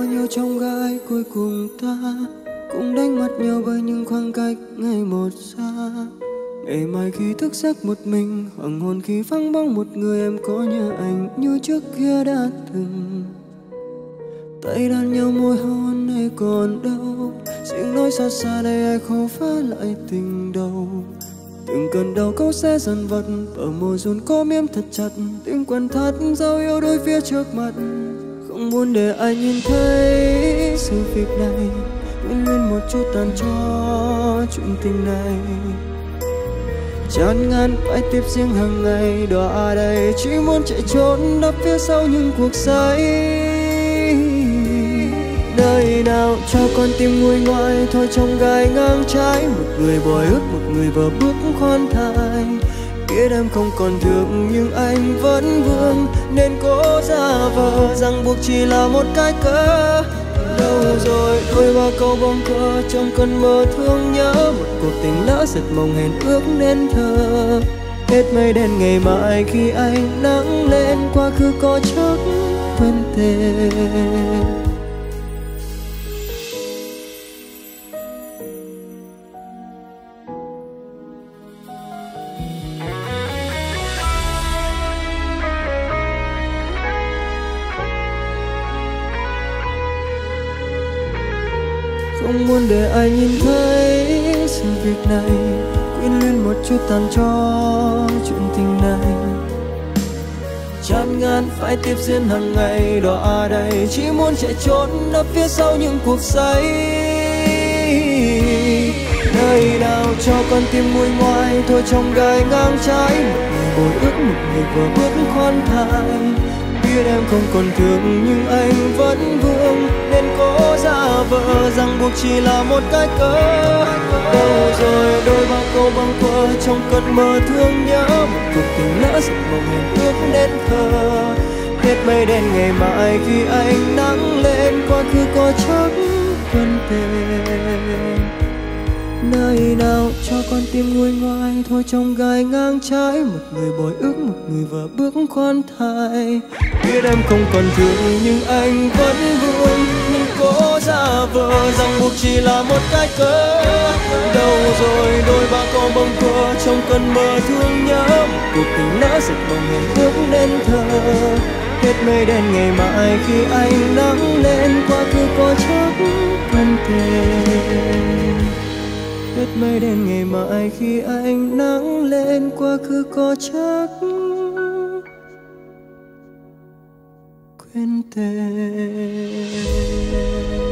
nhiêu chông gai cuối cùng ta cũng đánh mất nhau bởi những khoảng cách ngày một xa. Ngày mai khi thức giấc một mình, hoàng hôn khi vắng bóng một người, em có nhớ anh như trước kia đã từng. Tay đan nhau môi hôn hay còn đâu, tiếng nói xa xa đây ai khó phá lại tình đầu. Từng cơn đau câu sẽ dần vật, bờ môi run có miếm thật chặt, tim quặn thắt dấu yêu đôi phía trước mặt. Không muốn để ai nhìn thấy sự việc này, quên luôn một chút tàn cho chuyện tình này. Chán ngán phải tiếp riêng hàng ngày, đọa đầy chỉ muốn chạy trốn nấp phía sau những cuộc say. Nơi nào cho con tim nguôi ngoai, thôi trong gai ngang trái. Một người bồi ước, một người vờ bước khoan thai. Biết em không còn thương nhưng anh vẫn vương, nên cố giả vờ rằng buộc chỉ là một cái cớ. Đâu rồi đôi ba câu bâng quơ trong cơn mơ thương nhớ, một cuộc tình lỡ giật mộng hẹn ước nên thơ. Hết mây đen ngày mai khi ánh nắng lên, quá khứ có chắc quên tên. Không muốn để ai nhìn thấy sự việc này, quyến luyến một chút tàn cho chuyện tình này. Chán ngán phải tiếp diễn hàng ngày, đọa đầy chỉ muốn chạy trốn nấp phía sau những cuộc say. Nơi nào cho con tim nguôi ngoai, thôi trong gai ngang trái. Một người bồi ước, một người vừa bước khoan thai. Biết em không còn thương nhưng anh vẫn vương, nên cố giả vờ rằng buộc chỉ là một cái cớ. Đâu rồi đôi ba câu bâng quơ trong cơn mơ thương nhớ, một cuộc tình lỡ giật mộng hẹn ước nên thơ. Hết mây đen ngày mai khi ánh nắng lên, quá khứ có chắc quên tên. Nơi nào cho con tim nguôi ngoai, thôi trong gai ngang trái. Một người bồi ước, một người vờ bước khoan thai. Biết em không còn thương nhưng anh vẫn vương, nhưng cố giả vờ rằng buộc chỉ là một cái cớ. Đâu rồi đôi ba câu bâng quơ trong cơn mơ thương nhớ, một cuộc tình lỡ giật mộng hẹn ước nên thơ. Hết mây đen ngày mai khi ánh nắng lên, quá khứ có chắc quên tên. Hết mây đen ngày mai khi ánh nắng lên, quá khứ có chắc quên tên.